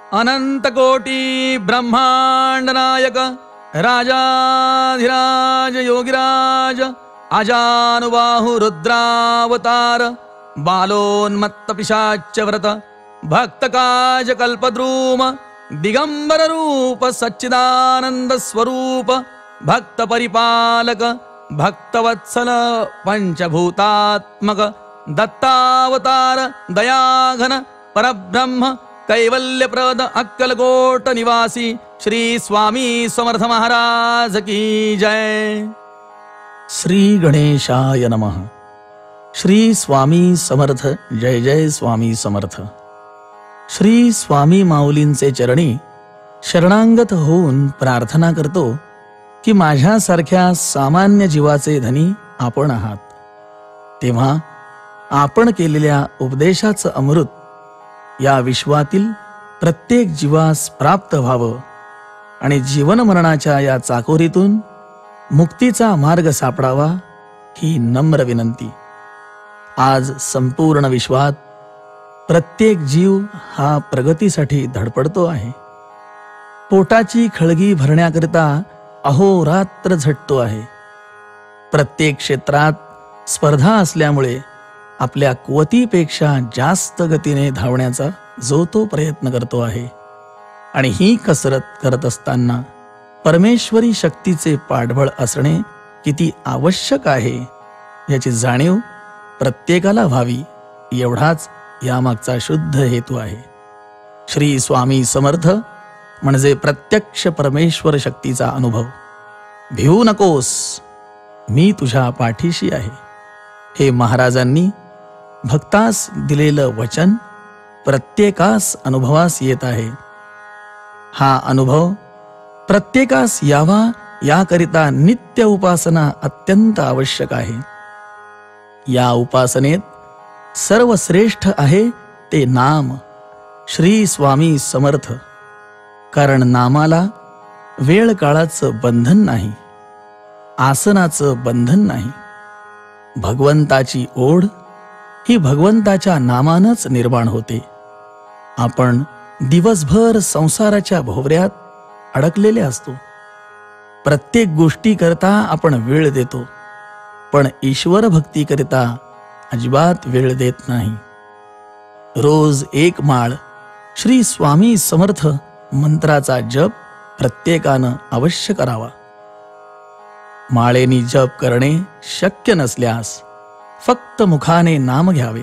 अनंतकोटी ब्रह्मांड नायक राजाधिराज योगिराज अजानुबाहु रुद्रावतार बालोन्मत्त पिशाच व्रत भक्तकाज कल्पद्रुम दिगंबर रूप सच्चिदानंद स्वरूप भक्त परिपालक भक्तवत्सल पंचभूतात्मक दत्तावतार दयाघन परब्रह्म कैवल्यप्रद अक्कलकोट निवासी श्री स्वामी समर्थ महाराज की जय। श्री गणेशाय नमः। श्री स्वामी समर्थ जय जय स्वामी समर्थ। श्री स्वामी माऊलींचे चरणी शरणांगत होऊन प्रार्थना करतो की माझ्यासारख्या सामान्य जीवाचे धनी आपण आहात, तेव्हा आपण केलेल्या उपदेशाचं अमृत या विश्वातील प्रत्येक जीवास प्राप्त व्हावं आणि जीवन मरणाच्या या चाकोरीतून मुक्तीचा मार्ग सापडावा ही नम्र विनंती। आज संपूर्ण विश्वात प्रत्येक जीव हा प्रगतीसाठी धडपडतो आहे, पोटाची खळगी भरण्याकरिता अहोरात्र झटतो आहे। प्रत्येक क्षेत्रात स्पर्धा असल्यामुळे आपल्या कुवतीपेक्षा जास्त गतीने धावण्याचा जो तो प्रयत्न करतो आहे आणि ही कसरत करत असताना परमेश्वरी शक्तीचे पाठबळ असणे किती आवश्यक आहे याची जाणीव प्रत्येकाला व्हावी, एवढाच यामागचा शुद्ध हेतू आहे। श्री स्वामी समर्थ म्हणजे प्रत्यक्ष परमेश्वर शक्तीचा अनुभव। भिवू नकोस, मी तुझ्या पाठीशी आहे, हे महाराजांनी भक्तास दिलेलं वचन प्रत्येकास अनुभवास येत आहे। हा अनुभव प्रत्येकास यावा याकरिता नित्य उपासना अत्यंत आवश्यक आहे। या उपासनेत सर्वश्रेष्ठ आहे ते नाम श्री स्वामी समर्थ, कारण नामाला वेळ काळाचं बंधन नाही, आसनाचं बंधन नाही। भगवंताची ओढ ही भगवंताच्या नामानंच निर्माण होते। आपण दिवसभर संसाराच्या भोवऱ्यात अडकलेले असतो, प्रत्येक गोष्टीकरता आपण वेळ देतो, पण ईश्वर भक्तीकरिता अजिबात वेळ देत नाही। रोज एक माळ श्री स्वामी समर्थ मंत्राचा जप प्रत्येकानं अवश्य करावा। माळेनी जप करणे शक्य नसल्यास फक्त मुखाने नाम घ्यावे।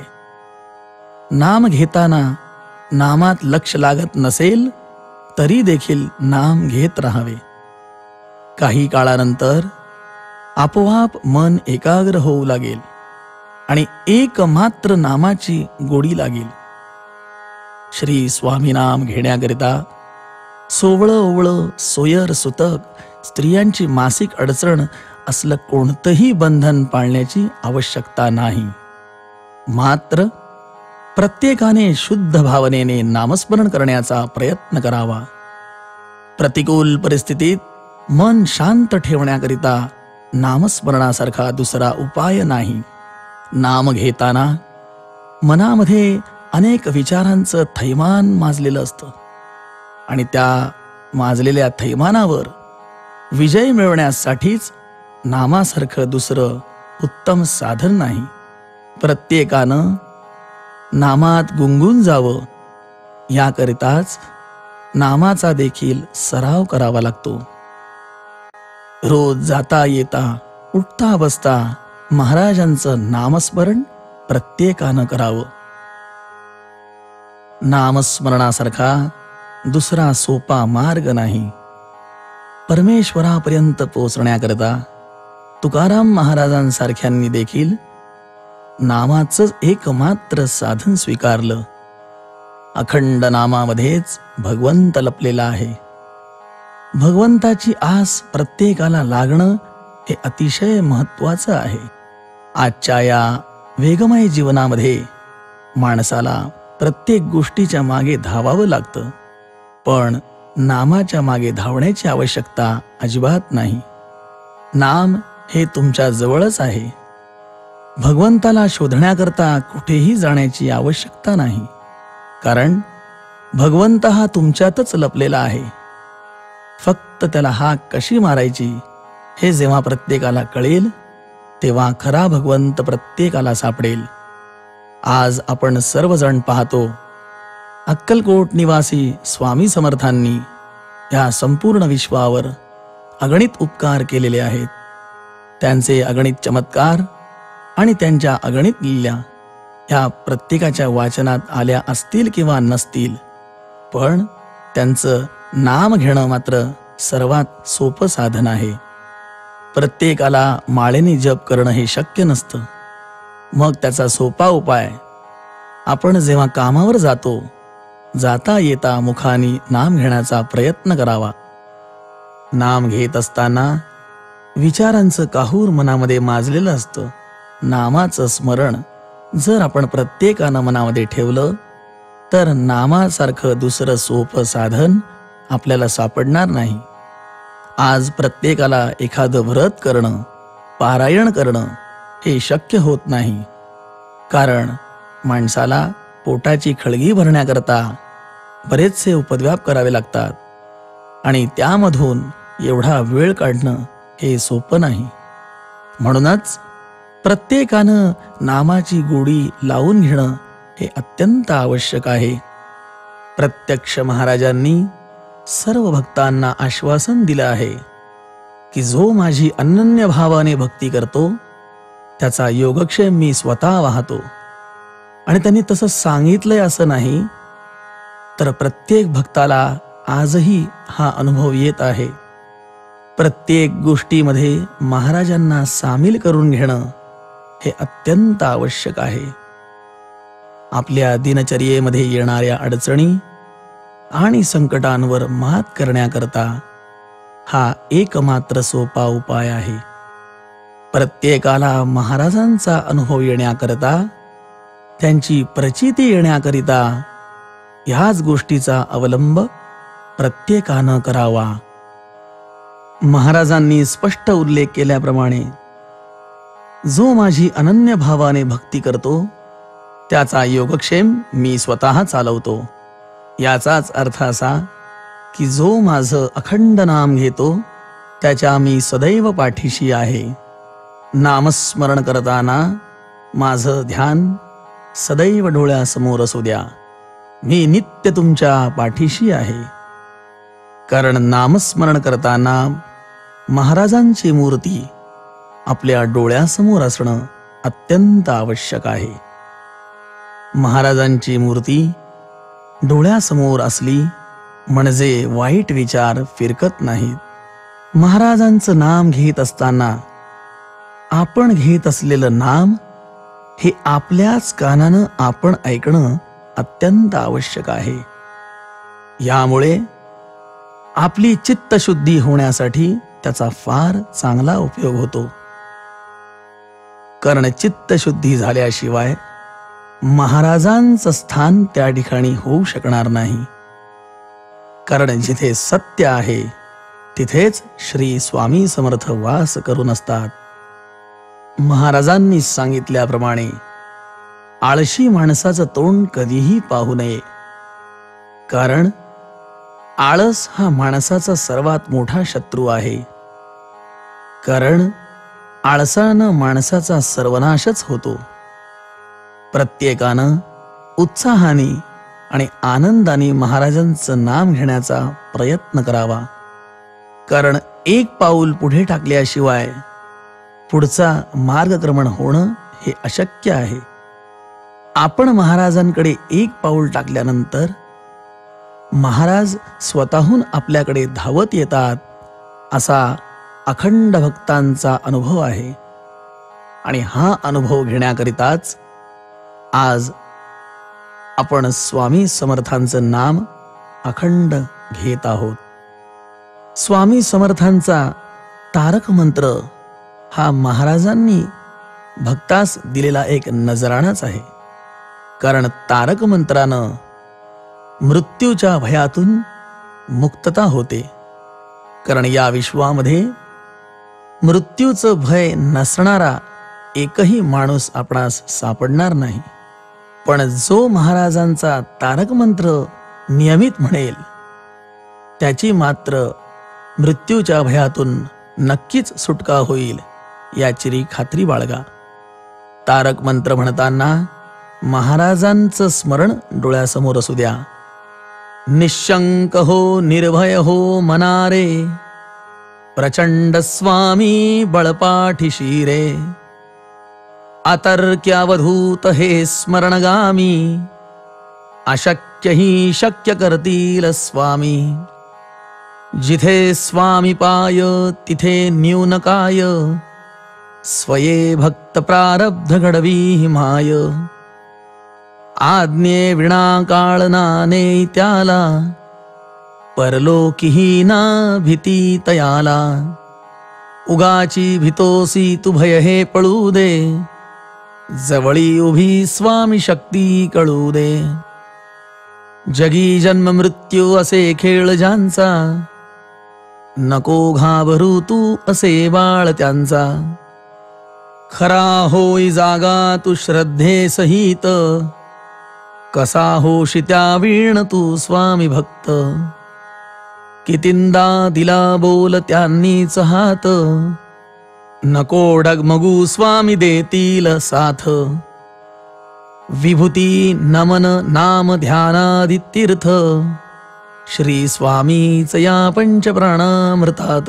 नाम घेताना नामात लक्ष लागत नसेल तरी देखील नाम घेत राहावे। काही काळानंतर आपोआप मन एकाग्र होऊ लागेल आणि एकमात्र नामाची गोडी लागेल। श्री स्वामी नाम घेण्याकरिता सोवळं ओवळं सोयर सुतक स्त्रियांची मासिक अडचण असलं कोणतंही बंधन पाळण्याची आवश्यकता नाही। मात्र प्रत्येकाने शुद्ध भावनेने नामस्मरण करण्याचा प्रयत्न करावा। प्रतिकूल परिस्थितीत मन शांत ठेवण्याकरिता नामस्मरणासारखा दुसरा उपाय नाही। नाम घेताना मनामध्ये अनेक विचारांचं थैमान माजलेलं असतं आणि त्या माजलेल्या थैमानावर विजय मिळवण्यासाठीच नामासारखं दुसरं उत्तम साधन नाही। प्रत्येकानं नामात गुंगून जावं याकरिताच नामाचा देखील सराव करावा लागतो। रोज जाता येता उठता बसता महाराजांचं नामस्मरण प्रत्येकानं करावं। नामस्मरणासारखा दुसरा सोपा मार्ग नाही। परमेश्वरापर्यंत पोचण्याकरता तुकाराम महाराजांसारख्यांनी देखील नामाचंच एकमात्र साधन स्वीकारलं। अखंड नामामध्येच भगवंत लपलेला आहे। भगवंताची आस प्रत्येकाला लागणं हे अतिशय महत्त्वाचं आहे। आजच्या या वेगमय जीवनामध्ये माणसाला प्रत्येक गोष्टीच्या मागे धावावं लागतं, पण नामाच्या मागे धावण्याची आवश्यकता अजिबात नाही। नाम हे तुमच्या जवळच आहे। भगवंताला शोधण्याकरता कुठेही जाण्याची आवश्यकता नाही, कारण भगवंत हा तुमच्यातच लपलेला आहे. फक्त त्याला हाक कशी मारायची हे जेव्हा प्रत्येकाला कळेल तेव्हा खरा भगवंत प्रत्येकाला सापडेल. आज आपण सर्वजण पाहतो अक्कलकोट निवासी स्वामी समर्थांनी या संपूर्ण विश्वावर अगणित उपकार केलेले आहेत. त्यांचे अगणित चमत्कार आणि त्यांच्या अगणित लीला ह्या प्रत्येकाच्या वाचनात आल्या असतील किंवा नसतील, पण त्यांचं नाम घेणं मात्र सर्वात सोपं साधन आहे. प्रत्येकाला माळेने जप करणं हे शक्य नसतं. मग त्याचा सोपा उपाय, आपण जेव्हा कामावर जातो जाता येता मुखानी नाम घेण्याचा प्रयत्न करावा. नाम घेत असताना विचारांचं काहूर मनामध्ये माजलेलं असतं. नामाचं स्मरण जर आपण प्रत्येकानं मनामध्ये ठेवलं तर नामासारखं दुसरं सोपं साधन आपल्याला सापडणार नाही. आज प्रत्येकाला एखादं व्रत करणं, पारायण करणं हे शक्य होत नाही. कारण माणसाला पोटाची खळगी भरण्याकरता बरेचसे उपद्व्याप करावे लागतात आणि त्यामधून एवढा वेळ काढणं हे सोपं नाही. म्हणूनच प्रत्येकानं नामाची गोडी लावून घेणं हे अत्यंत आवश्यक आहे. प्रत्यक्ष महाराजांनी सर्व भक्तांना आश्वासन दिलं आहे की जो माझी अनन्य भावाने भक्ती करतो त्याचा योगक्षेम मी स्वतः वाहतो. आणि त्यांनी तसं सांगितलंय असं नाही, तर प्रत्येक भक्ताला आजही हा अनुभव येत आहे. प्रत्येक गोष्टीमध्ये महाराजांना सामील करून घेणं हे अत्यंत आवश्यक आहे. आपल्या दिनचर्येमध्ये येणाऱ्या अडचणी आणि संकटांवर मात करण्याकरता हा एकमात्र सोपा उपाय आहे. प्रत्येकाला महाराजांचा अनुभव येण्याकरता, त्यांची प्रचिती येण्याकरिता ह्याच गोष्टीचा अवलंब प्रत्येकानं करावा. महाराजांनी स्पष्ट उल्लेख केल्याप्रमाणे जो माझी अनन्य भावाने भक्ती करतो त्याचा योगक्षेम मी स्वतः चालवतो. याचाच अर्थ असा की जो माझं अखंड नाम घेतो त्याच्या मी सदैव पाठीशी आहे. नामस्मरण करताना माझं ध्यान सदैव डोळ्यासमोर असू द्या. मी नित्य तुमच्या पाठीशी आहे. कारण नामस्मरण करताना महाराजांची मूर्ती आपल्या डोळ्यासमोर असणं अत्यंत आवश्यक आहे. महाराजांची मूर्ती डोळ्यासमोर असली म्हणजे वाईट विचार फिरकत नाहीत. महाराजांचं नाम घेत असताना आपण घेत असलेलं नाम हे आपल्याच कानानं आपण ऐकणं अत्यंत आवश्यक आहे. यामुळे आपली चित्तशुद्धी होण्यासाठी त्याचा फार चांगला उपयोग होतो. कारण चित्तशुद्धी झाल्याशिवाय महाराजांचं स्थान त्या ठिकाणी होऊ शकणार नाही. कारण जिथे सत्य आहे तिथेच श्री स्वामी समर्थ वास करून असतात. महाराजांनी सांगितल्याप्रमाणे आळशी माणसाचं तोंड कधीही पाहू नये. कारण आळस हा माणसाचा सर्वात मोठा शत्रू आहे. कारण आळसानं माणसाचा सर्वनाशच होतो. प्रत्येकानं उत्साहाने आणि आनंदाने महाराजांचं नाम घेण्याचा प्रयत्न करावा. कारण एक पाऊल पुढे टाकल्याशिवाय पुढचा मार्गक्रमण होणं हे अशक्य आहे. आपण महाराजांकडे एक पाऊल टाकल्यानंतर महाराज स्वतःहून आपल्याकडे धावत येतात असा अखंड भक्तांचा अनुभव आहे. आणि हा अनुभव घेण्याकरिताच आज आपण स्वामी समर्थांचं नाम अखंड घेत आहोत. स्वामी समर्थांचा तारक मंत्र हा महाराजांनी भक्तास दिलेला एक नजराणाच आहे. कारण तारक मंत्रानं मृत्यूच्या भयातून मुक्तता होते. कारण या विश्वामध्ये मृत्यूचं भय नसणारा एकही माणूस आपणास सापडणार नाही. पण जो महाराजांचा तारक मंत्र नियमित म्हणेल त्याची मात्र मृत्यूच्या भयातून नक्कीच सुटका होईल याची खात्री बाळगा. तारक मंत्र म्हणताना महाराजांचं स्मरण डोळ्यासमोर असू द्या. निशंक हो निर्भय हो मनारे, प्रचंड स्वामी बळपाठीशी रे. अतर्क्यावधूत हे स्मरणगामी, अशक्य ही शक्य करतील स्वामी. जिथे स्वामी पाय तिथे न्यून काय, स्वये भक्त प्रारब्ध घडवी माय. आज्ञे विणा काळ नाने त्याला, परलोकीही ना भीती तयाला. उगाची भीतोसी तू भय हे पळू दे, जवळी उभी स्वामी शक्ती कळू दे. जगी जन्म मृत्यू असे खेळ ज्यांचा, नको घाबरू तू असे बाळ त्यांचा. खरा होई जागा तू श्रद्धे सहित, कसा होशी त्या वीण तू स्वामी भक्त. कितींदा दिला बोल त्यांनीच हात, नको डगमगू स्वामी देतील साथ. विभूती नमन नाम ध्यानादि तीर्थ, श्री स्वामीच या पंचप्राणामृतात.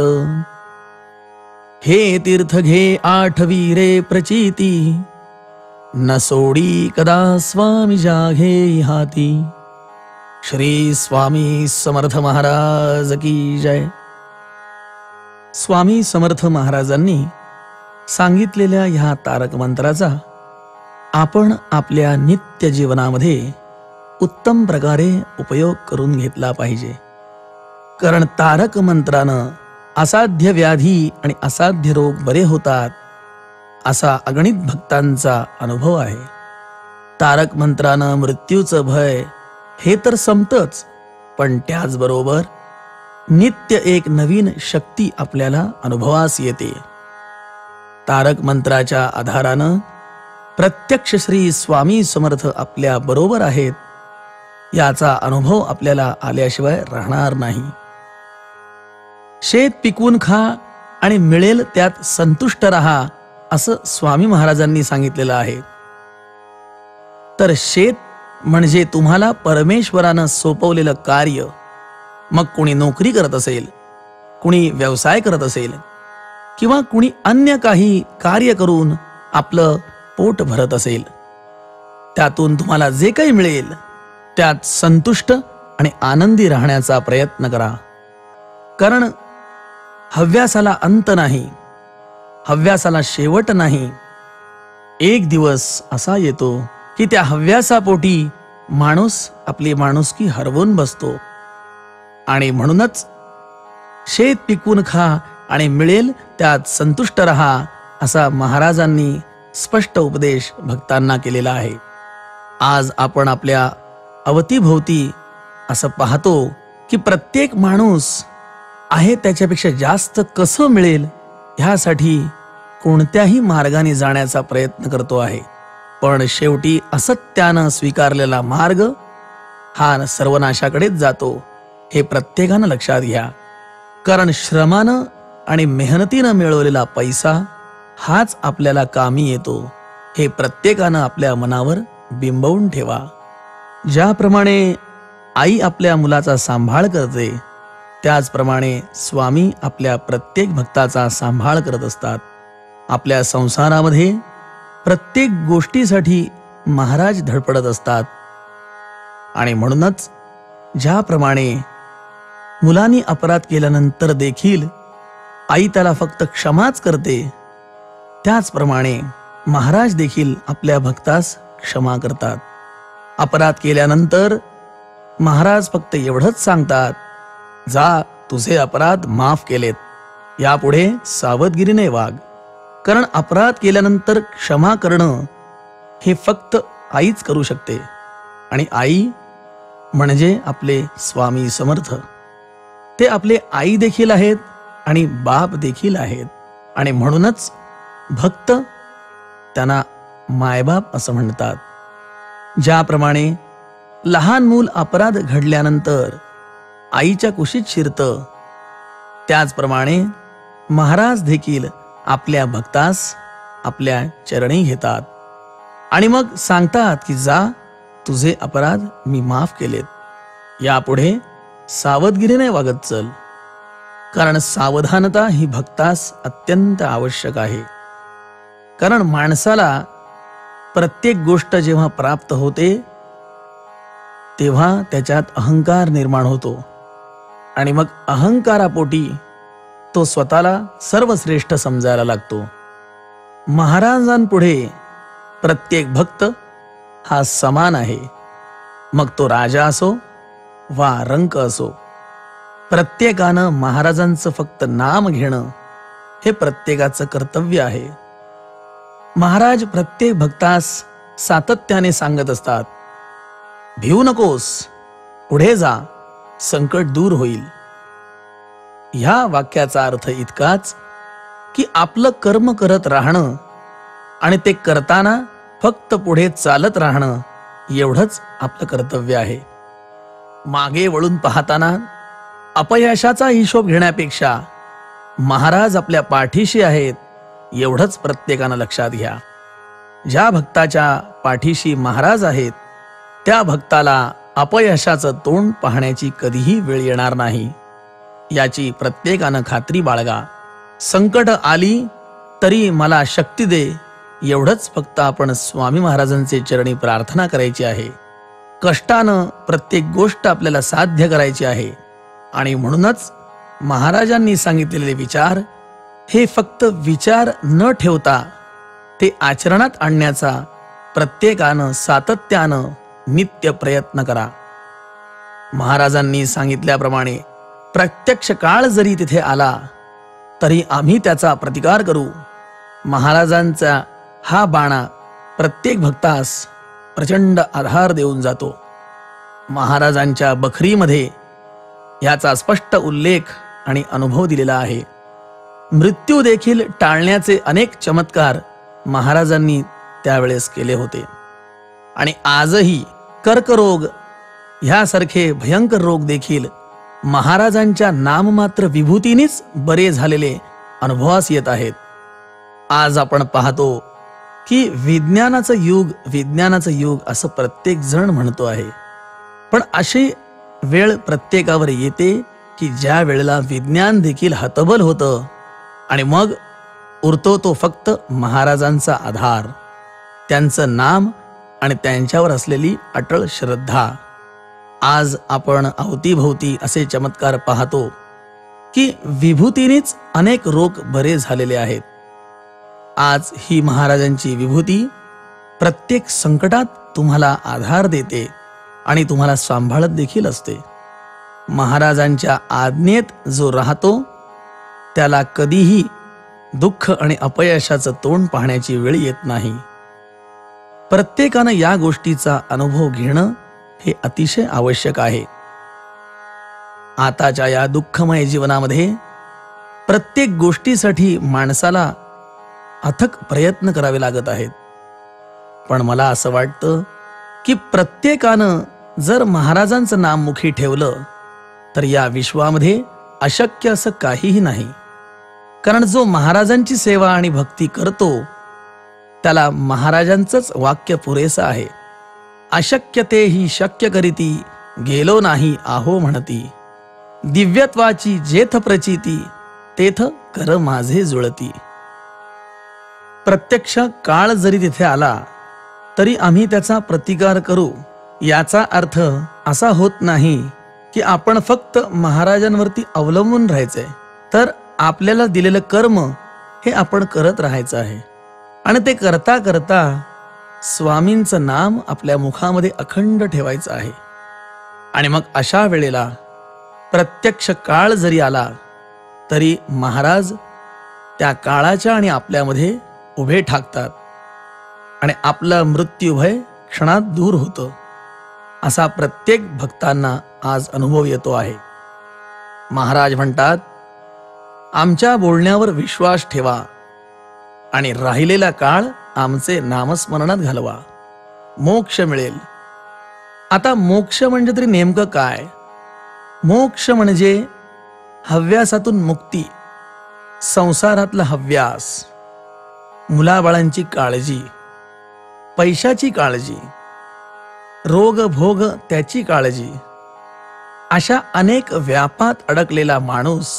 हे तीर्थ घे आठवी रे प्रचिती, न सोडी कदा स्वामी जाघे हाती. श्री स्वामी समर्थ महाराज की जय. स्वामी समर्थ महाराजांनी सांगितलेल्या ह्या तारक मंत्राचा आपण आपल्या नित्य जीवनामध्ये उत्तम प्रकारे उपयोग करून घेतला पाहिजे. कारण तारक मंत्रानं असाध्य व्याधी आणि असाध्य रोग बरे होतात असा अगणित भक्तांचा अनुभव आहे. तारक मंत्रानं मृत्यूचं भय हे तर संपतच, पण त्याचबरोबर नित्य एक नवीन शक्ती आपल्याला अनुभवास येते. तारक मंत्राच्या आधारानं प्रत्यक्ष श्री स्वामी समर्थ आपल्या बरोबर आहेत याचा अनुभव आपल्याला आल्याशिवाय राहणार नाही. शेत पिकवून खा आणि मिळेल त्यात संतुष्ट राहा असं स्वामी महाराजांनी सांगितलेलं आहे. तर शेत म्हणजे तुम्हाला परमेश्वरानं सोपवलेलं कार्य. मग कुणी नोकरी करत असेल, कुणी व्यवसाय करत असेल किंवा कुणी अन्य काही कार्य करून आपलं पोट भरत असेल, त्यातून तुम्हाला जे काही मिळेल त्यात संतुष्ट आणि आनंदी राहण्याचा प्रयत्न करा. कारण हव्यासाला अंत नाही, हव्यासाला शेवट नाही. एक दिवस असा येतो की त्या हव्यासापोटी माणूस आपली माणुसकी हरवून बसतो. आणि म्हणूनच शेत पिकवून खा आणि मिळेल त्यात संतुष्ट राहा असा महाराजांनी स्पष्ट उपदेश भक्तांना केलेला आहे. आज आपण आपल्या अवतीभोवती असं पाहतो की प्रत्येक माणूस आहे त्याच्यापेक्षा जास्त कसं मिळेल ह्यासाठी कोणत्याही मार्गाने जाण्याचा प्रयत्न करतो आहे. पण शेवटी असत्यानं स्वीकारलेला मार्ग हा सर्वनाशाकडेच जातो हे प्रत्येकानं लक्षात घ्या. कारण श्रमानं आणि मेहनतीनं मिळवलेला पैसा हाच आपल्याला कामी येतो हे प्रत्येकानं आपल्या मनावर बिंबवून ठेवा. ज्याप्रमाणे आई आपल्या मुलाचा सांभाळ करते त्याचप्रमाणे स्वामी आपल्या प्रत्येक भक्ताचा सांभाळ करत असतात. आपल्या संसारामध्ये प्रत्येक गोष्टीसाठी महाराज धडपडत असतात. आणि म्हणूनच ज्याप्रमाणे मुलांनी अपराध केल्यानंतर देखील आई त्याला फक्त क्षमाच करते, त्याचप्रमाणे महाराज देखील आपल्या भक्तास क्षमा करतात. अपराध केल्यानंतर महाराज फक्त एवढंच सांगतात, जा तुझे अपराध माफ केलेत, यापुढे सावधगिरीने वाग. कारण अपराध केल्यानंतर क्षमा करणं हे फक्त आईच करू शकते. आणि आई म्हणजे आपले स्वामी समर्थ. ते आपले आई देखील आहेत आणि बाप देखील आहेत. आणि म्हणूनच भक्त त्यांना मायबाप असं म्हणतात. ज्याप्रमाणे लहान मूल अपराध घडल्यानंतर आईच्या कुशीत शिरतं, त्याचप्रमाणे महाराज देखील आपल्या भक्तास आपल्या चरणी घेतात आणि मग सांगतात की जा, तुझे अपराध मी माफ केलेत. यापुढे सावधगिरीने वागत चल, कारण सावधानता ही भक्तास अत्यंत आवश्यक आहे. कारण माणसाला प्रत्येक गोष्ट जेव्हा प्राप्त होते तेव्हा त्याच्यात अहंकार निर्माण होतो आणि मग अहंकारापोटी तो स्वतःला सर्वश्रेष्ठ समजायला लागतो. महाराजांपुढे प्रत्येक भक्त हा समान आहे, मग तो राजा असो वा रंक असो. प्रत्येकानं महाराजांचं फक्त नाम घेणं हे प्रत्येकाचं कर्तव्य आहे. महाराज प्रत्येक भक्तास सातत्याने सांगत असतात, भिवू नकोस, पुढे जा, संकट दूर होईल. ह्या वाक्याचा अर्थ इतकाच की आपलं कर्म करत राहणं आणि ते करताना फक्त पुढे चालत राहणं एवढंच आपलं कर्तव्य आहे. मागे वळून पाहताना अपयशाचा हिशोब घेण्यापेक्षा महाराज आपल्या पाठीशी आहेत एवढंच प्रत्येकानं लक्षात घ्या. ज्या भक्ताच्या पाठीशी महाराज आहेत त्या भक्ताला अपयशाचं तोंड पाहण्याची कधीही वेळ येणार नाही, याची प्रत्येकानं खात्री बाळगा. संकट आली तरी मला शक्ती दे, एवढंच फक्त आपण स्वामी महाराजांचे चरणी प्रार्थना करायची आहे. कष्टानं प्रत्येक गोष्ट आपल्याला साध्य करायची आहे आणि म्हणूनच महाराजांनी सांगितलेले विचार हे फक्त विचार न ठेवता ते आचरणात आणण्याचा प्रत्येकानं सातत्यानं नित्य प्रयत्न करा. महाराजांनी सांगितल्याप्रमाणे प्रत्यक्ष काळ जरी तिथे आला तरी आम्ही त्याचा प्रतिकार करू. महाराजांचा हा बाणा प्रत्येक भक्तास प्रचंड आधार देऊन जातो. महाराजांच्या बखरीमध्ये याचा स्पष्ट उल्लेख आणि अनुभव दिलेला आहे. मृत्यू देखील टाळण्याचे अनेक चमत्कार महाराजांनी त्यावेळेस केले होते आणि आजही कर्करोग ह्यासारखे भयंकर रोग देखील महाराजांच्या नाममात्र विभूतीनेच बरे झालेले अनुभवास येत आहेत. आज आपण पाहतो की विज्ञानाचं युग असं प्रत्येक जण म्हणतो आहे, पण अशी वेळ प्रत्येकावर येते की ज्या वेळेला विज्ञान देखील हतबल होतं आणि मग उरतो तो फक्त महाराजांचा आधार, त्यांचं नाम आणि त्यांच्यावर असलेली अटळ श्रद्धा. आज आपण अवतीभोवती असे चमत्कार पाहतो की विभूतीनेच अनेक रोग बरे झालेले आहेत. आज ही महाराजांची विभूती प्रत्येक संकटात तुम्हाला आधार देते आणि तुम्हाला सांभाळत देखील असते. महाराजांच्या आज्ञेत जो राहतो त्याला कधीही दुःख आणि अपयशाचं तोंड पाहण्याची वेळ येत नाही. प्रत्येकानं या गोष्टीचा अनुभव घेणं हे अतिशय आवश्यक आहे. आताच्या या दुःखमय जीवनामध्ये प्रत्येक गोष्टीसाठी माणसाला अथक प्रयत्न करावे लागत आहेत. पण मला असं वाटतं की प्रत्येकानं जर महाराजांचं नाम मुखी ठेवलं तर या विश्वामध्ये अशक्य असं काहीही नाही. कारण जो महाराजांची सेवा आणि भक्ती करतो त्याला महाराजांचंच वाक्य पुरेसं आहे. अशक्य ते ही शक्य करीती, गेलो नाही आहो म्हणती. दिव्यत्वाची जेथ प्रचिती, तेथ कर माझे जुळती. प्रत्यक्ष काळ जरी तिथे आला तरी आम्ही त्याचा प्रतिकार करू. याचा अर्थ असा होत नाही की आपण फक्त महाराजांवरती अवलंबून राहायचंय, तर आपल्याला दिलेलं कर्म हे आपण करत राहायचं आहे आणि ते करता करता स्वामींचं नाम आपल्या मुखामध्ये अखंड ठेवायचं आहे. आणि मग अशा वेळेला प्रत्यक्ष काळ जरी आला तरी महाराज त्या काळाच्या आणि आपल्यामध्ये उभे ठाकतात आणि आपलं मृत्यूभय क्षणात दूर होतं. असा प्रत्येक भक्तांना आज अनुभव येतो आहे. महाराज म्हणतात, आमच्या बोलण्यावर विश्वास ठेवा आणि राहिलेला काळ आमचे नामस्मरणात घालवा, मोक्ष मिळेल. आता मोक्ष म्हणजे तरी नेमकं काय? मोक्ष म्हणजे हव्यासातून मुक्ती, संसारातला हव्यास, मुलाबाळांची काळजी, पैशाची काळजी, रोग भोग त्याची काळजी, अशा अनेक व्यापात अडकलेला माणूस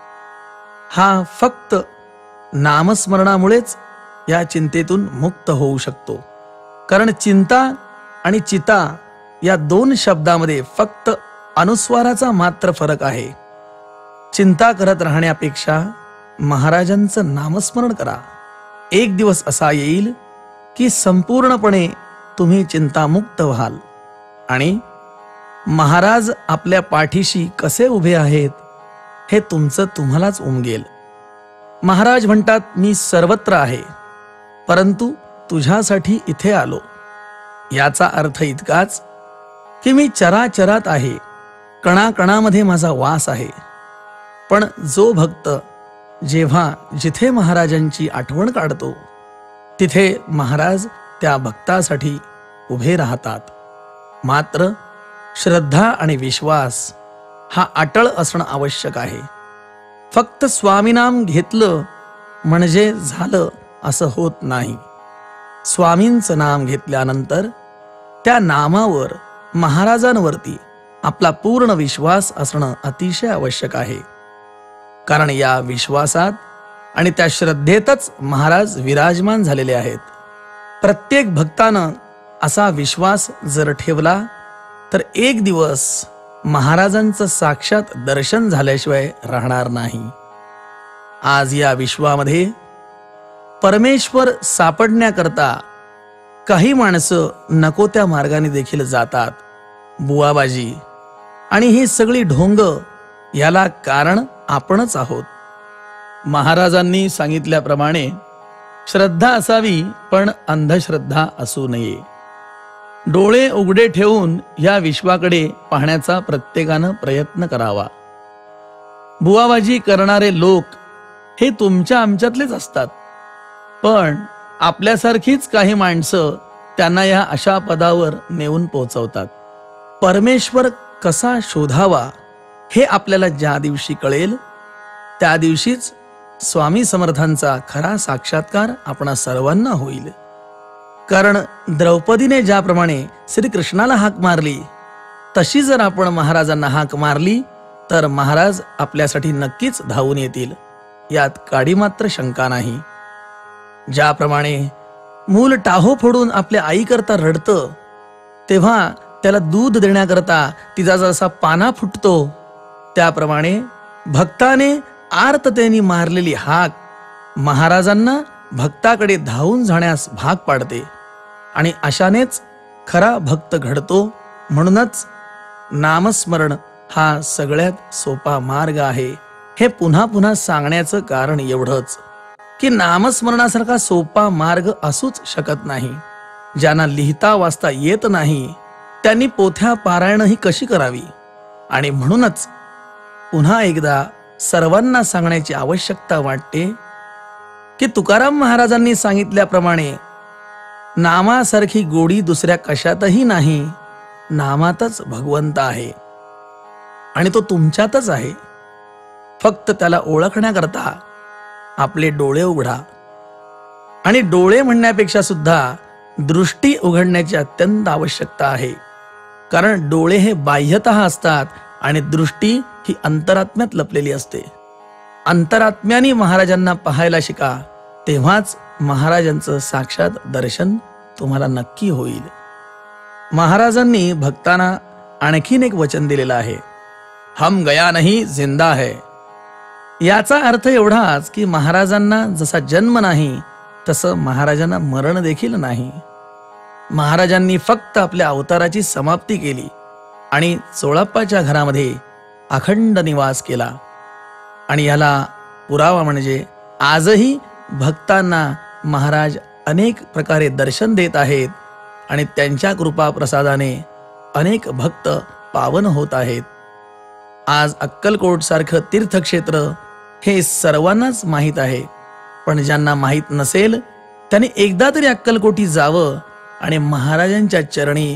हा फक्त नामस्मरणामुळेच या चिंतेतून मुक्त होऊ शकतो. कारण चिंता आणि चिता या दोन शब्दामध्ये फक्त अनुस्वाराचा मात्र फरक आहे. चिंता करत राहण्यापेक्षा महाराजांचं नामस्मरण करा. एक दिवस असा येईल की संपूर्णपणे तुम्ही चिंतामुक्त व्हाल आणि महाराज आपल्या पाठीशी कसे उभे आहेत हे तुमचं तुम्हालाच उमगेल. महाराज म्हणतात, मी सर्वत्र आहे, परंतु तुझ्यासाठी इथे आलो. याचा अर्थ इतकाच की मी चराचरात आहे, कणाकणामध्ये माझा वास आहे. पण जो भक्त जेव्हा जिथे महाराजांची आठवण काढतो तिथे महाराज त्या भक्तासाठी उभे राहतात. मात्र श्रद्धा आणि विश्वास हा अटळ असणं आवश्यक आहे. फक्त स्वामीनाम घेतलं म्हणजे झालं असं होत नाही. स्वामींचं नाम घेतल्यानंतर त्या नामावर, महाराजांवरती आपला पूर्ण विश्वास असणं अतिशय आवश्यक आहे. कारण या विश्वासात आणि त्या श्रद्धेतच महाराज विराजमान झालेले आहेत. प्रत्येक भक्तानं असा विश्वास जर ठेवला तर एक दिवस महाराजांचं साक्षात दर्शन झाल्याशिवाय राहणार नाही. आज या विश्वामध्ये परमेश्वर सापडण्याकरता काही माणसं नको त्या मार्गाने देखील जातात. बुवाबाजी आणि ही सगळी ढोंग याला कारण आपणच आहोत. महाराजांनी सांगितल्याप्रमाणे श्रद्धा असावी, पण अंधश्रद्धा असू नये. डोळे उघडे ठेवून या विश्वाकडे पाहण्याचा प्रत्येकानं प्रयत्न करावा. बुवाबाजी करणारे लोक हे तुमच्या आमच्यातलेच असतात, पण आपल्यासारखीच काही माणसं त्यांना या अशा पदावर नेऊन पोहोचवतात. परमेश्वर कसा शोधावा हे आपल्याला ज्या दिवशी कळेल त्या दिवशीच स्वामी समर्थांचा खरा साक्षात्कार आपणा सर्वांना होईल. कारण द्रौपदीने ज्याप्रमाणे श्रीकृष्णाला हाक मारली तशी जर आपण महाराजांना हाक मारली तर महाराज आपल्यासाठी नक्कीच धावून येतील, यात काडी मात्र शंका नाही. ज्याप्रमाणे मूल टाहो फोडून आपल्या आईकरता रडतं तेव्हा त्याला दूध देण्याकरता तिचा जसा पाना फुटतो, त्याप्रमाणे भक्ताने आर्ततेने मारलेली हाक महाराजांना भक्ताकडे धावून जाण्यास भाग पाडते आणि अशानेच खरा भक्त घडतो. म्हणूनच नामस्मरण हा सगळ्यात सोपा मार्ग आहे. हे पुन्हा पुन्हा सांगण्याचं कारण एवढंच की नामस्मरणासारखा सोपा मार्ग असूच शकत नाही. ज्यांना लिहिता वाचता येत नाही त्यांनी पोथ्या पारायण ही कशी करावी? आणि म्हणूनच पुन्हा एकदा सर्वांना सांगण्याची आवश्यकता वाटते की तुकाराम महाराजांनी सांगितल्याप्रमाणे नामासारखी गोडी दुसऱ्या कशातही नाही. नामातच भगवंत आहे आणि तो तुमच्यातच आहे. फक्त त्याला ओळखण्याकरता आपले डोळे उघडा. आणि डोळे म्हणण्यापेक्षा सुद्धा दृष्टी उघडण्याची अत्यंत आवश्यकता आहे. कारण डोळे हे बाह्यतः असतात आणि दृष्टी ही अंतरात्म्यात लपलेली असते. अंतरात्म्याने महाराजांना पाहायला शिका, तेव्हाच महाराजांचं साक्षात दर्शन तुम्हाला नक्की होईल. महाराजांनी भक्तांना आणखीन एक वचन दिलेलं आहे, हम गया नहीं जिंदा है. याचा अर्थ एवढाच की महाराजांना जसा जन्म नाही तसं महाराजांना मरण देखील नाही. महाराजांनी फक्त आपल्या अवताराची समाप्ती केली आणि चोळाप्पाच्या घरामध्ये अखंड निवास केला. आणि याला पुरावा म्हणजे आजही भक्तांना महाराज अनेक प्रकारे दर्शन देत आहेत आणि त्यांच्या कृपा प्रसादाने अनेक भक्त पावन होत आहेत. आज अक्कलकोट सारखं तीर्थक्षेत्र हे सर्वांनाच माहीत आहे, पण ज्यांना माहीत नसेल त्यांनी एकदा तरी अक्कलकोटी जावं आणि महाराजांच्या चरणी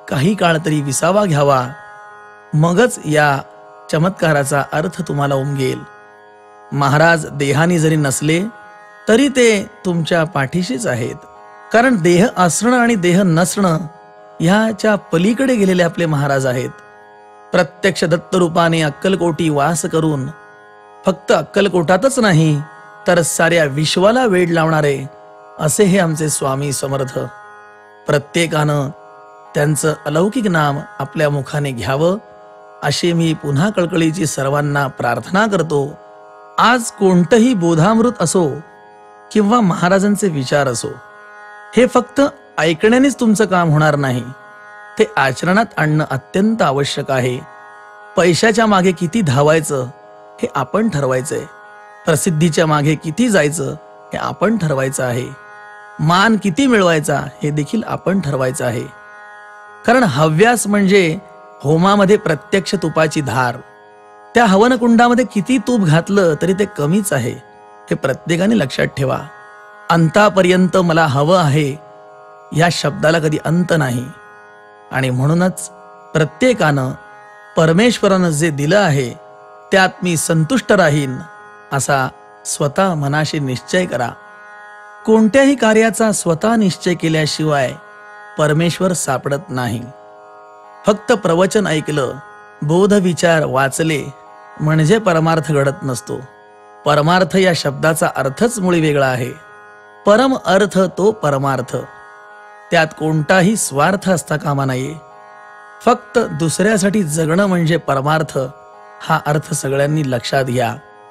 काही काळ तरी विसावा घ्यावा, मगच या चमत्काराचा अर्थ तुम्हाला उमगेल. महाराज देहाने जरी नसले तरी ते तुमच्या पाठीशीच आहेत. कारण देह असणं आणि देह नसणं ह्याच्या पलीकडे गेलेले आपले महाराज आहेत. प्रत्यक्ष दत्तरूपाने अक्कलकोटी वास करून फक्त अक्कलकोटातच नाही तर साऱ्या विश्वाला वेड लावणारे असे हे आमचे स्वामी समर्थ. प्रत्येकानं त्यांचं अलौकिक नाम आपल्या मुखाने घ्यावं अशी मी पुन्हा कळकळीची सर्वांना प्रार्थना करतो. आज कोणतंही बोधामृत असो किंवा महाराजांचे विचार असो, हे फक्त ऐकण्यानेच तुमचं काम होणार नाही, ते आचरणात आणणं अत्यंत आवश्यक आहे. पैशाच्या मागे किती धावायचं हे आपण ठरवायचंय. प्रसिद्धीच्या मागे किती जायचं हे आपण ठरवायचं आहे. मान किती मिळवायचा हे देखील आपण ठरवायचं आहे. कारण हव्यास म्हणजे होमामध्ये प्रत्यक्ष तुपाची धार. त्या हवनकुंडामध्ये किती तूप घातलं तरी ते कमीच आहे, हे प्रत्येकाने लक्षात ठेवा. अंतापर्यंत मला हवं आहे या शब्दाला कधी अंत नाही. आणि म्हणूनच प्रत्येकानं परमेश्वरानं जे दिलं आहे त्यात मी संतुष्ट राहीन असा स्वतः मनाशी निश्चय करा. कोणत्याही कार्याचा स्वतः निश्चय केल्याशिवाय परमेश्वर सापडत नाही. फक्त प्रवचन ऐकलं, बोध विचार वाचले म्हणजे परमार्थ घडत नसतो. परमार्थ या शब्दाचा अर्थच मुळी वेगळा आहे. परम अर्थ तो परमार्थ. त्यात कोणताही स्वार्थ असता कामा नये. फक्त दुसऱ्यासाठी जगणं म्हणजे परमार्थ, हा अर्थ सगळ्यांनी लक्षात घ्या.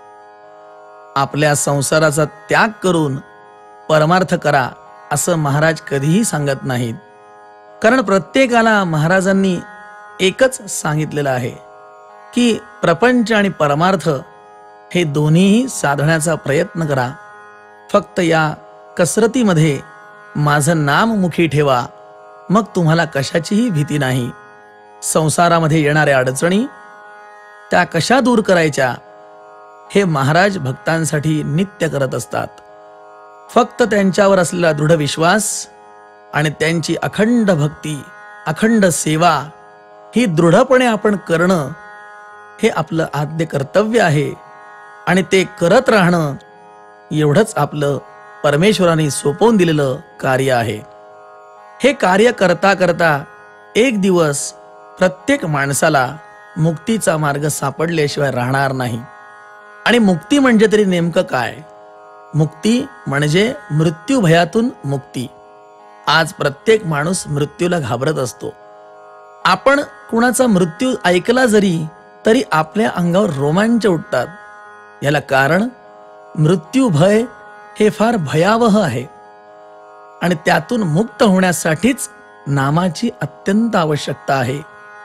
आपल्या संसाराचा त्याग करून परमार्थ करा असं महाराज कधीही सांगत नाहीत. कारण प्रत्येकाला महाराजांनी एकच सांगितलेलं आहे की प्रपंच आणि परमार्थ हे दोन्हीही साधण्याचा प्रयत्न करा. फक्त या कसरतीमध्ये माझं नाम मुखी ठेवा, मग तुम्हाला कशाचीही भीती नाही. संसारामध्ये येणाऱ्या अडचणी त्या कशा दूर करायच्या हे महाराज भक्तांसाठी नित्य करत असतात. फक्त त्यांच्यावर असलेला दृढ विश्वास आणि त्यांची अखंड भक्ती, अखंड सेवा ही दृढपणे आपण करणं हे आपलं आद्य कर्तव्य आहे. आणि ते करत राहणं एवढंच आपलं परमेश्वराने सोपवून दिलेलं कार्य आहे. हे कार्य करता करता एक दिवस प्रत्येक माणसाला मुक्तीचा मार्ग सापडल्याशिवाय राहणार नाही. आणि मुक्ती म्हणजे तरी नेमकं काय? मुक्ती म्हणजे मृत्यू भयातून मुक्ती. आज प्रत्येक माणूस मृत्यूला घाबरत असतो. आपण कुणाचा मृत्यू ऐकला जरी तरी आपल्या अंगावर रोमांच उठतात. याला कारण मृत्यू भय हे फार भयावह आहे. आणि त्यातून मुक्त होण्यासाठीच नामाची अत्यंत आवश्यकता आहे.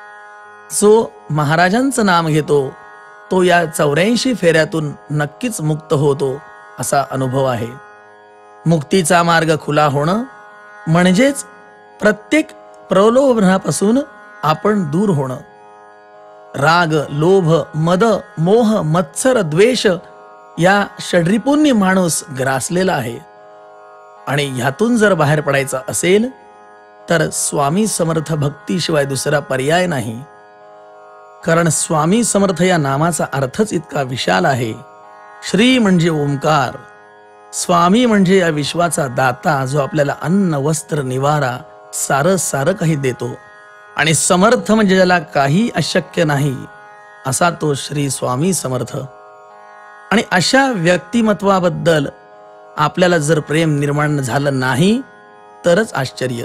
जो महाराजांचं नाम घेतो तो या 84 फेऱ्यातून नक्कीच मुक्त होतो असा अनुभव आहे. मुक्तीचा मार्ग खुला होणं म्हणजेच प्रत्येक प्रलोभनापासून आपण दूर होणं. राग, लोभ, मद, मोह, मत्सर, द्वेष या षड्रिपूंनी माणूस ग्रासलेला आहे. आणि ह्यातून जर बाहेर पडायचं असेल तर स्वामी समर्थ भक्तीशिवाय दुसरा पर्याय नाही. कारण स्वामी समर्थ या नामाचा अर्थच इतका विशाल आहे. श्री म्हणजे ओंकार, स्वामी म्हणजे या विश्वाचा दाता जो आपल्याला अन्न, वस्त्र, निवारा सारं काही देतो. आणि समर्थ म्हणजे ज्याला काही अशक्य नाही असा तो श्री स्वामी समर्थ. आणि अशा व्यक्तिमत्वाबद्दल आपल्याला जर प्रेम निर्माण झालं नाही तरच आश्चर्य.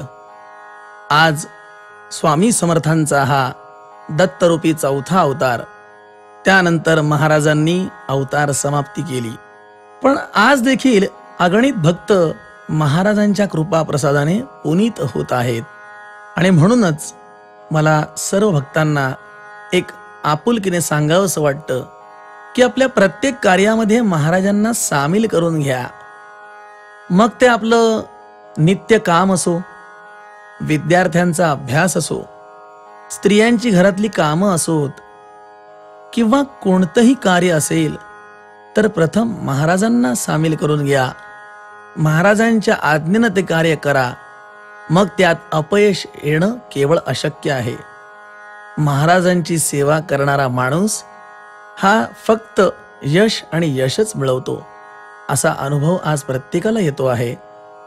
आज स्वामी समर्थांचा हा दत्तरूपी 4था अवतार, त्यानंतर महाराजांनी अवतार समाप्ती केली. पण आज देखील अगणित भक्त महाराजांच्या कृपा प्रसादाने पुनीत होत आहेत. आणि म्हणूनच मला सर्व भक्तांना एक आपुलकीने सांगावंसं वाटतं की आपल्या प्रत्येक कार्यामध्ये महाराजांना सामील करून घ्या. मग ते आपलं नित्य काम असो, विद्यार्थ्यांचा अभ्यास असो, स्त्रियांची घरातली कामं असोत किंवा कोणतंही कार्य असेल तर प्रथम महाराजांना सामील करून घ्या. महाराजांच्या आज्ञेनं ते कार्य करा. मग त्यात अपयश येणं केवळ अशक्य आहे. महाराजांची सेवा करणारा माणूस हा फक्त यश आणि यशच मिळवतो असा अनुभव आज प्रत्येकाला येतो आहे.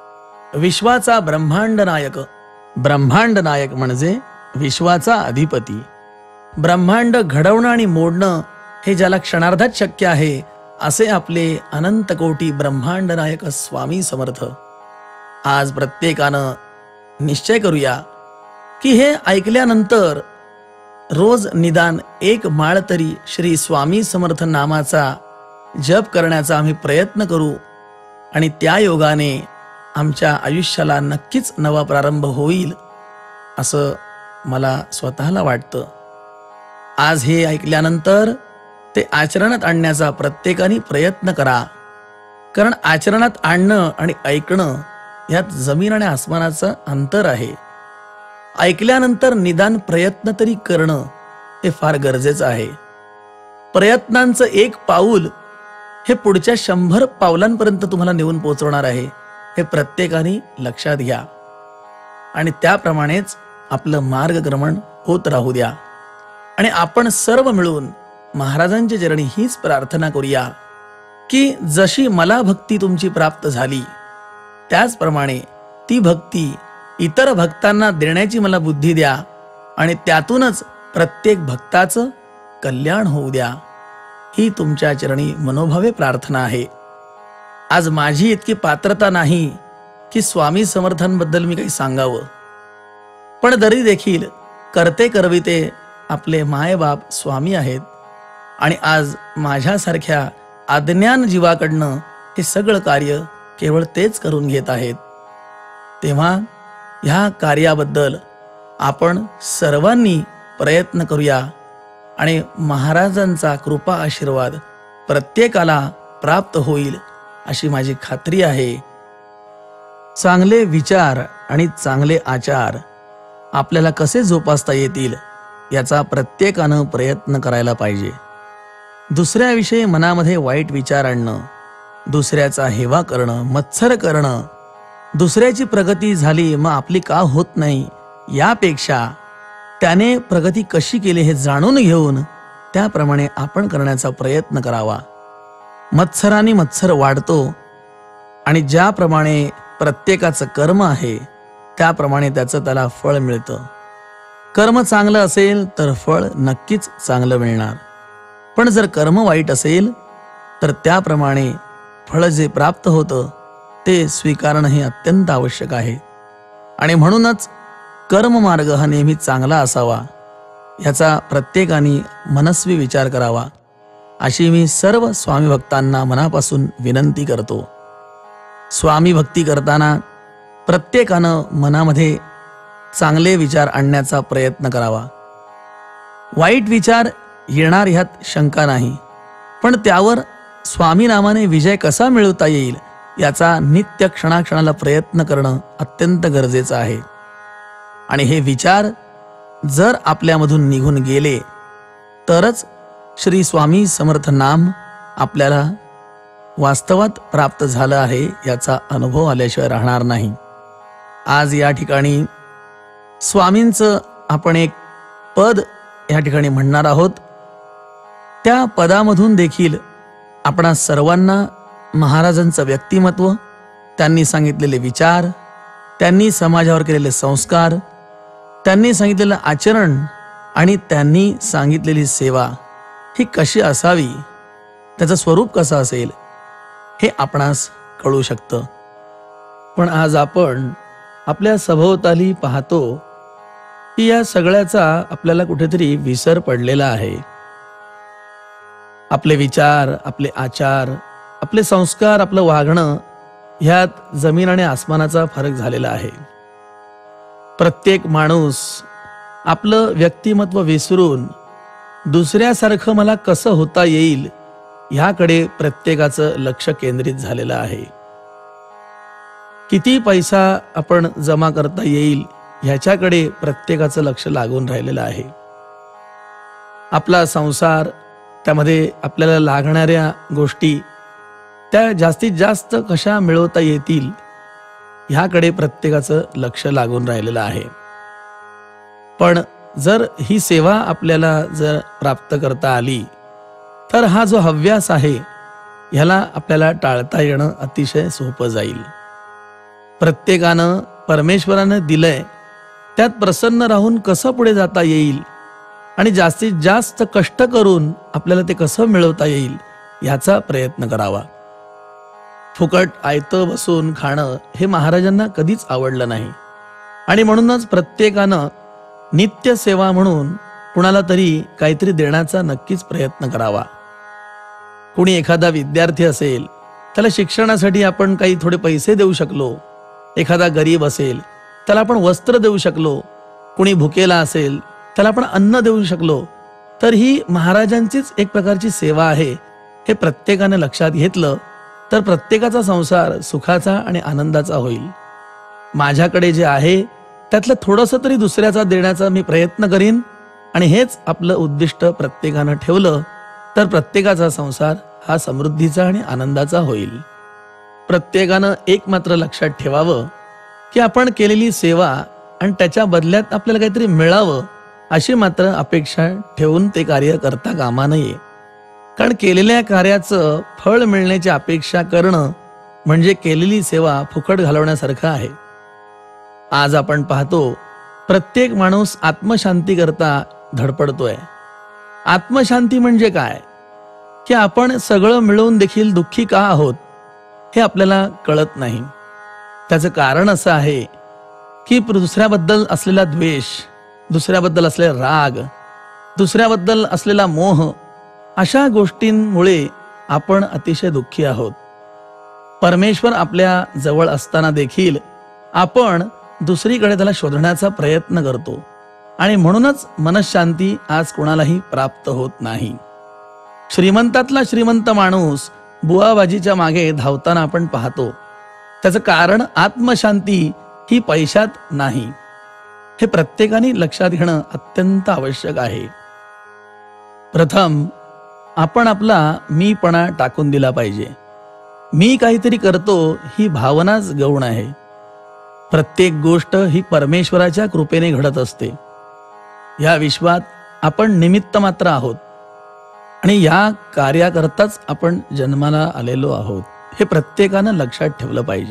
विश्वाचा ब्रह्मांड नायक, ब्रह्मांड नायक म्हणजे विश्वाचा अधिपती. ब्रह्मांड घडवणं आणि मोडणं हे ज्याला क्षणार्धात शक्य आहे असे आपले अनंत कोटी ब्रह्मांड नायक स्वामी समर्थ. आज प्रत्येकानं निश्चय करूया की हे ऐकल्यानंतर रोज निदान एक माळ तरी श्री स्वामी समर्थ नामाचा जप करण्याचा आम्ही प्रयत्न करू आणि त्या योगाने आमच्या आयुष्याला नक्कीच नवा प्रारंभ होईल असं मला स्वतःला वाटतं. आज हे ऐकल्यानंतर ते आचरणात आणण्याचा प्रत्येकाने प्रयत्न करा. कारण आचरणात आणणं आणि ऐकणं यात जमीन आणि आसमानाचं अंतर आहे. ऐकल्यानंतर निदान प्रयत्न तरी करणं हे फार गरजेचं आहे. प्रयत्नांचं एक पाऊल हे पुढच्या 100 पावलांपर्यंत तुम्हाला नेऊन पोहोचवणार आहे, हे प्रत्येकाने लक्षात घ्या आणि त्याप्रमाणेच आपलं मार्गक्रमण होत राहू द्या. आणि आपण सर्व मिळून महाराजांच्या चरणी हीच प्रार्थना करूया की जशी मला भक्ती तुमची प्राप्त झाली त्याचप्रमाणे ती भक्ती इतर भक्तांना देण्याची मला बुद्धी द्या आणि त्यातूनच प्रत्येक भक्ताचं कल्याण होऊ द्या. ही तुमच्या चरणी मनोभावे प्रार्थना आहे. आज माझी इतकी पात्रता नाही की स्वामी समर्थांबद्दल मी काही सांगावं, पण तरी देखील करते करविते आपले मायबाप स्वामी आहेत आणि आज माझ्यासारख्या अज्ञान जीवाकडनं हे सगळं कार्य केवळ तेच करून घेत आहेत. तेव्हा ह्या कार्याबद्दल आपण सर्वांनी प्रयत्न करूया आणि महाराजांचा कृपा आशीर्वाद प्रत्येकाला प्राप्त होईल अशी माझी खात्री आहे. चांगले विचार आणि चांगले आचार आपल्याला कसे जोपासता येतील याचा प्रत्येकानं प्रयत्न करायला पाहिजे. दुसऱ्याविषयी मनामध्ये वाईट विचार आणणं, दुसऱ्याचा हेवा करणं, मत्सर करणं, दुसऱ्याची प्रगती झाली मग आपली का होत नाही यापेक्षा त्याने प्रगती कशी केली हे जाणून घेऊन त्याप्रमाणे आपण करण्याचा प्रयत्न करावा. मत्सराने मत्सर वाढतो आणि ज्याप्रमाणे प्रत्येकाचं कर्म आहे त्याप्रमाणे त्याचं त्याला फळ मिळतं. कर्म चांगलं असेल तर फळ नक्कीच चांगलं मिळणार, पण जर कर्म वाईट असेल तर त्याप्रमाणे फळ जे प्राप्त होतं ते स्वीकारणं हे अत्यंत आवश्यक आहे. आणि म्हणूनच कर्ममार्ग हा नेहमी चांगला असावा याचा प्रत्येकाने मनस्वी विचार करावा अशी मी सर्व स्वामी भक्तांना मनापासून विनंती करतो. स्वामी भक्ती करताना प्रत्येकानं मनामध्ये चांगले विचार आणण्याचा प्रयत्न करावा. वाईट विचार येणार ह्यात शंका नाही, पण त्यावर स्वामी नामाने विजय कसा मिळवता येईल याचा नित्य क्षणाक्षणाला प्रयत्न करणं अत्यंत गरजेचं आहे. आणि हे विचार जर आपल्यामधून निघून गेले तरच श्री स्वामी समर्थ नाम आपल्याला वास्तवात प्राप्त झालं आहे याचा अनुभव आल्याशिवाय राहणार नाही. आज या ठिकाणी स्वामींचं आपण एक पद या ठिकाणी म्हणणार आहोत. त्या पदामधून देखील आपणा सर्वांना महाराजांचं व्यक्तिमत्व, त्यांनी सांगितलेले विचार, त्यांनी समाजावर केलेले संस्कार, त्यांनी सांगितलेलं आचरण आणि त्यांनी सांगितलेली सेवा ही कशी असावी, त्याचं स्वरूप कसं असेल हे आपणास कळू शकतं. पण आज आपण आपल्या सभोवताली पाहतो की या सगळ्याचा आपल्याला कुठेतरी विसर पडलेला आहे. आपले विचार, आपले आचार, आपले संस्कार, आपलं वागणं ह्यात जमीन आणि आसमानाचा फरक झालेला आहे. प्रत्येक माणूस आपलं व्यक्तिमत्व विसरून दुसऱ्यासारखं मला कसं होता येईल ह्याकडे प्रत्येकाचं लक्ष केंद्रित झालेलं आहे. किती पैसा आपण जमा करता येईल ह्याच्याकडे प्रत्येकाचं लक्ष लागून राहिलेलं आहे. आपला संसार, त्यामध्ये आपल्याला लागणाऱ्या गोष्टी त्या जास्तीत जास्त कशा मिळवता येतील ह्याकडे प्रत्येकाचं लक्ष लागून राहिलेलं आहे. पण जर ही सेवा आपल्याला जर प्राप्त करता आली तर हा जो हव्यास आहे ह्याला आपल्याला टाळता येणं अतिशय सोपं जाईल. प्रत्येकानं परमेश्वरानं दिलंय त्यात प्रसन्न राहून कसं पुढे जाता येईल आणि जास्तीत जास्त कष्ट करून आपल्याला ते कसं मिळवता येईल याचा प्रयत्न करावा. फुकट आयतं बसून खाणं हे महाराजांना कधीच आवडलं नाही आणि म्हणूनच प्रत्येकानं नित्य सेवा म्हणून कुणाला तरी काहीतरी देण्याचा नक्कीच प्रयत्न करावा. कुणी एखादा विद्यार्थी असेल त्याला शिक्षणासाठी आपण काही थोडे पैसे देऊ शकलो, एखादा गरीब असेल त्याला आपण वस्त्र देऊ शकलो, कुणी भुकेला असेल त्याला आपण अन्न देऊ शकलो, तर ही महाराजांचीच एक प्रकारची सेवा आहे हे प्रत्येकाने लक्षात घेतलं तर प्रत्येकाचा संसार सुखाचा आणि आनंदाचा होईल. माझ्याकडे जे आहे त्यातलं थोडंसं तरी दुसऱ्याचा देण्याचा मी प्रयत्न करीन आणि हेच आपलं उद्दिष्ट प्रत्येकानं ठेवलं तर प्रत्येकाचा संसार हा समृद्धीचा आणि आनंदाचा होईल. प्रत्येकानं एक मात्र लक्षात ठेवावं की आपण केलेली सेवा आणि त्याच्या बदल्यात आपल्याला काहीतरी मिळावं अशी मात्र अपेक्षा ठेवून ते कार्य करता कामा नये. कारण केलेल्या कार्याचं फळ मिळण्याची अपेक्षा करणं म्हणजे केलेली सेवा फुकट घालवण्यासारखं आहे. आज आपण पाहतो प्रत्येक माणूस आत्मशांती करता धडपडतोय. आत्मशांती म्हणजे काय की आपण सगळं मिळवून देखील दुःखी का आहोत हे आपल्याला कळत नाही. त्याचं कारण असं आहे की दुसऱ्याबद्दल असलेला द्वेष, दुसऱ्याबद्दल असलेला राग, दुसऱ्याबद्दल असलेला मोह अशा गोष्टींमुळे आपण अतिशय दुःखी आहोत. परमेश्वर आपल्या जवळ असताना देखील आपण दुसरीकडे त्याला शोधण्याचा प्रयत्न करतो आणि म्हणूनच मनशांती आज कोणालाही प्राप्त होत नाही. श्रीमंतातला श्रीमंत माणूस बुवाबाजीच्या मागे धावताना आपण पाहतो. त्याचं कारण आत्मशांती ही पैशात नाही. हे प्रत्येकाने लक्षात घेणं अत्यंत आवश्यक आहे. प्रथम आपण आपला मीपणा टाकून दिला पाहिजे. मी काहीतरी करतो ही भावनाच गौण आहे. प्रत्येक गोष्ट ही परमेश्वराच्या कृपेने घडत असते. या विश्वात आपण निमित्त मात्र आहोत आणि या कार्याकरताच आपण जन्माला आलेलो आहोत हे प्रत्येकानं लक्षात ठेवलं पाहिजे.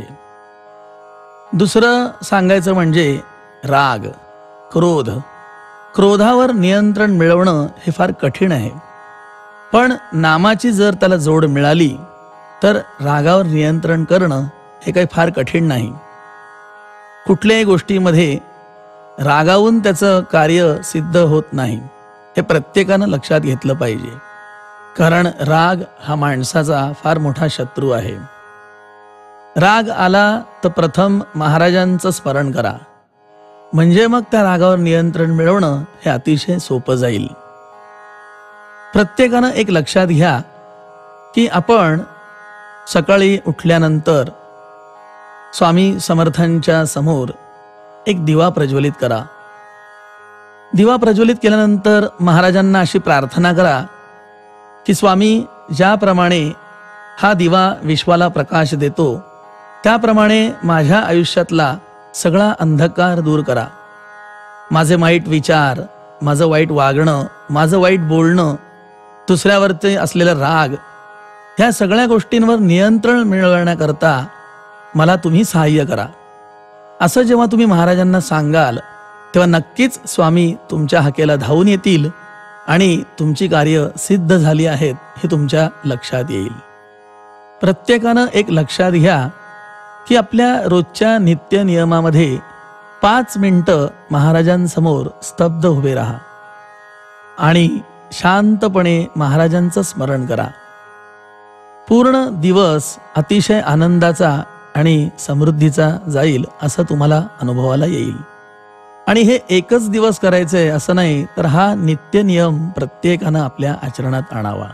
दुसरं सांगायचं म्हणजे राग, क्रोध. क्रोधावर नियंत्रण मिळवणं हे फार कठीण आहे. पण नामाची जर त्याला जोड मिळाली तर रागावर नियंत्रण करणं हे काही फार कठीण नाही. कुठल्याही गोष्टीमध्ये रागावून त्याचं कार्य सिद्ध होत नाही हे प्रत्येकानं लक्षात घेतलं पाहिजे. कारण राग हा माणसाचा फार मोठा शत्रू आहे. राग आला तर प्रथम महाराजांचं स्मरण करा, म्हणजे मग त्या रागावर नियंत्रण मिळवणं हे अतिशय सोपं जाईल. प्रत्येकानं एक लक्षात घ्या की आपण सकाळी उठल्यानंतर स्वामी समर्थांच्या समोर एक दिवा प्रज्वलित करा. दिवा प्रज्वलित केल्यानंतर महाराजांना अशी प्रार्थना करा की स्वामी, ज्याप्रमाणे हा दिवा विश्वाला प्रकाश देतो त्याप्रमाणे माझ्या आयुष्यातला सगळा अंधकार दूर करा. माझे वाईट विचार, माझं वाईट वागणं, माझं वाईट बोलणं, दुसऱ्यावरचे असलेला राग, ह्या सगळ्या गोष्टींवर नियंत्रण मिळवण्याकरता मला तुम्ही सहाय्य करा. असं जेव्हा तुम्ही महाराजांना सांगाल तेव्हा नक्कीच स्वामी तुमच्या हाकेला धावून येतील आणि तुमची कार्य सिद्ध झाली आहेत हे तुमच्या लक्षात येईल. प्रत्येकानं एक लक्षात घ्या की आपल्या रोजच्या नित्य नियमामध्ये 5 मिनिटं महाराजांसमोर स्तब्ध उभे राहा आणि शांतपणे महाराजांचं स्मरण करा. पूर्ण दिवस अतिशय आनंदाचा आणि समृद्धीचा जाईल असं तुम्हाला अनुभवाला येईल. आणि हे एकच दिवस करायचंय असं नाही, तर हा नित्य नियम प्रत्येकानं आपल्या आचरणात आणावा.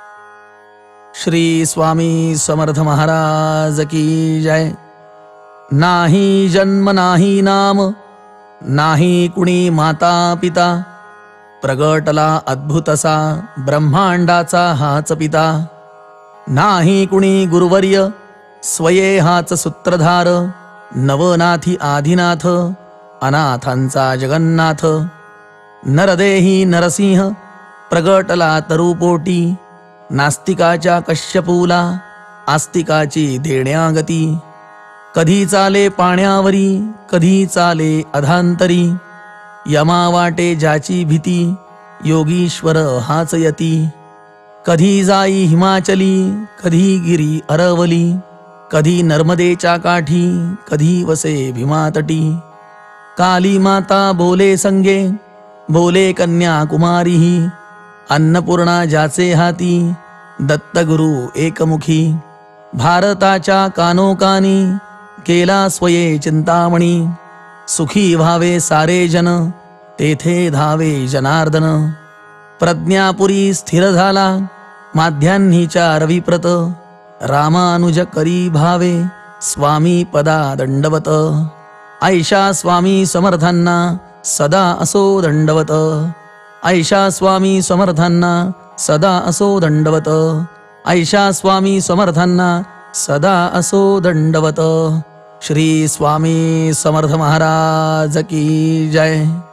श्री स्वामी समर्थ महाराज की जय. नाही जन्म नाही नाम, नाही कुणी माता पिता, प्रगटला अद्भुत असा ब्रह्मांडाचा हाच पिता. नाही कुणी गुरुवर्य, स्वये हाच सूत्रधार, नवनाथी आदिनाथ अनाथांचा जगन्नाथ नरदेही नरसिंह प्रगटला तरुपोटी नास्तिकाच्या कश्यपूला आस्तिकाची देण्यागती कधी चाले पाण्यावरी कधी चाले अधांतरी यमा वाटे ज्याची भीती योगीश्वर हाच यती कधी जाई हिमाचली कधी गिरी अरवली कधी नर्मदेच्या काठी कधी वसे भीमातटी काली माता बोले संगे बोले कन्याकुमारी अन्नपूर्णा ज्याचे हाती दत्तगुरु एकमुखी भारताच्या कानोकानी केला स्वये चिंतामणी सुखी व्हावे सारे जन तेथे धावे जनार्दन प्रज्ञापुरी स्थिर झाला माध्यान्हीच्या रविप्रत रामानुज करी भावे स्वामी पदा दंडवत ऐशा स्वामी समर्थांना सदा असो दंडवत ऐशा स्वामी समर्थांना सदा असो दंडवत ऐशा स्वामी समर्थांना सदा असो दंडवत। श्री स्वामी समर्थ महाराज की जय।